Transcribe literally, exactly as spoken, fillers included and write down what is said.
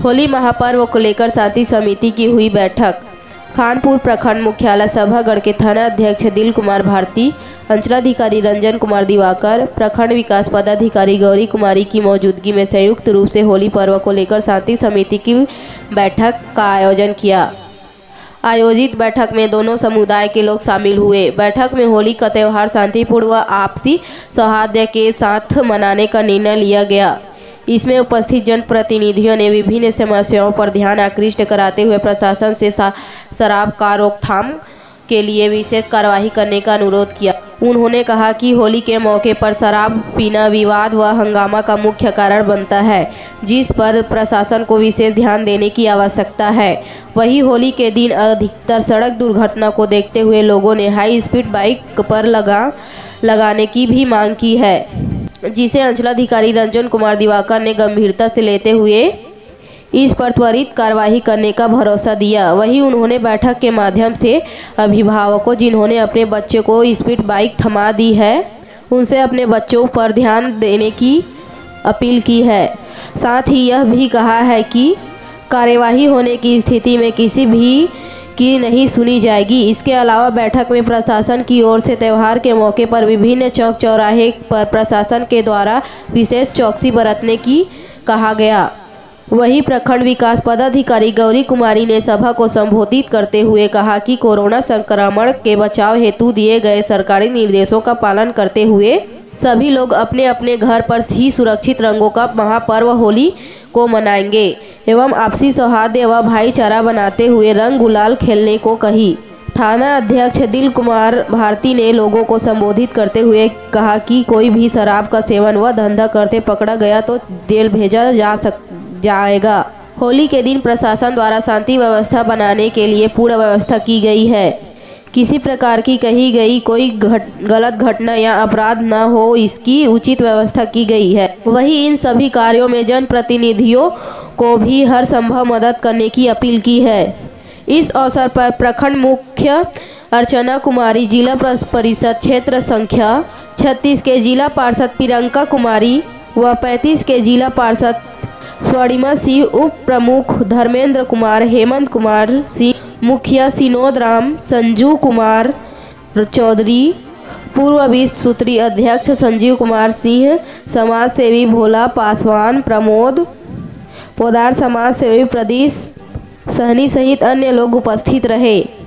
होली महापर्व को लेकर शांति समिति की हुई बैठक। खानपुर प्रखंड मुख्यालय सभागढ़ के थाना अध्यक्ष दिल कुमार भारती, अंचलाधिकारी रंजन कुमार दिवाकर, प्रखंड विकास पदाधिकारी गौरी कुमारी की मौजूदगी में संयुक्त रूप से होली पर्व को लेकर शांति समिति की बैठक का आयोजन किया। आयोजित बैठक में दोनों समुदाय के लोग शामिल हुए। बैठक में होली का त्यौहार शांतिपूर्ण व आपसी सौहार्द के साथ मनाने का निर्णय लिया गया। इसमें उपस्थित जनप्रतिनिधियों ने विभिन्न समस्याओं पर ध्यान आकृष्ट कराते हुए प्रशासन से शराब का रोकथाम के लिए विशेष कार्रवाई करने का अनुरोध किया। उन्होंने कहा कि होली के मौके पर शराब पीना विवाद व हंगामा का मुख्य कारण बनता है, जिस पर प्रशासन को विशेष ध्यान देने की आवश्यकता है। वहीं होली के दिन अधिकतर सड़क दुर्घटना को देखते हुए लोगों ने हाई स्पीड बाइक पर लगा लगाने की भी मांग की है, जिसे अंचलाधिकारी रंजन कुमार दिवाकर ने गंभीरता से लेते हुए इस पर त्वरित कार्रवाई करने का भरोसा दिया। वहीं उन्होंने बैठक के माध्यम से अभिभावकों जिन्होंने अपने बच्चे को स्पीड बाइक थमा दी है, उनसे अपने बच्चों पर ध्यान देने की अपील की है। साथ ही यह भी कहा है कि कार्यवाही होने की स्थिति में किसी भी की नहीं सुनी जाएगी। इसके अलावा बैठक में प्रशासन की ओर से त्यौहार के मौके पर विभिन्न चौक चौराहे पर प्रशासन के द्वारा विशेष चौकसी बरतने की कहा गया। वहीं प्रखंड विकास पदाधिकारी गौरी कुमारी ने सभा को संबोधित करते हुए कहा कि कोरोना संक्रमण के बचाव हेतु दिए गए सरकारी निर्देशों का पालन करते हुए सभी लोग अपने अपने घर पर ही सुरक्षित रंगों का महापर्व होली को मनाएंगे एवं आपसी सौहार्द व भाईचारा बनाते हुए रंग गुलाल खेलने को कही। थाना अध्यक्ष दिल कुमार भारती ने लोगों को संबोधित करते हुए कहा कि कोई भी शराब का सेवन व धंधा करते पकड़ा गया तो जेल भेजा जा सक जाएगा। होली के दिन प्रशासन द्वारा शांति व्यवस्था बनाने के लिए पूर्ण व्यवस्था की गई है। किसी प्रकार की कही गई कोई घट, गलत घटना या अपराध न हो, इसकी उचित व्यवस्था की गई है। वहीं इन सभी कार्यों में जनप्रतिनिधियों को भी हर संभव मदद करने की अपील की है। इस अवसर पर प्रखंड मुख्य अर्चना कुमारी, जिला परिषद क्षेत्र संख्या छत्तीस के जिला पार्षद प्रियंका कुमारी व पैंतीस के जिला पार्षद स्वर्णिमा सिंह, उप प्रमुख धर्मेंद्र कुमार, हेमंत कुमार सिंह, मुखिया सिनोद राम, संजू कुमार चौधरी, पूर्व विश्व सूत्री अध्यक्ष संजीव कुमार सिंह, समाज सेवी भोला पासवान, प्रमोद पोदार, समाज सेवी प्रदीप सहनी सहित अन्य लोग उपस्थित रहे।